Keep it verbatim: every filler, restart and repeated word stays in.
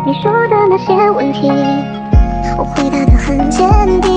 你说的那些问题，我回答得很坚定。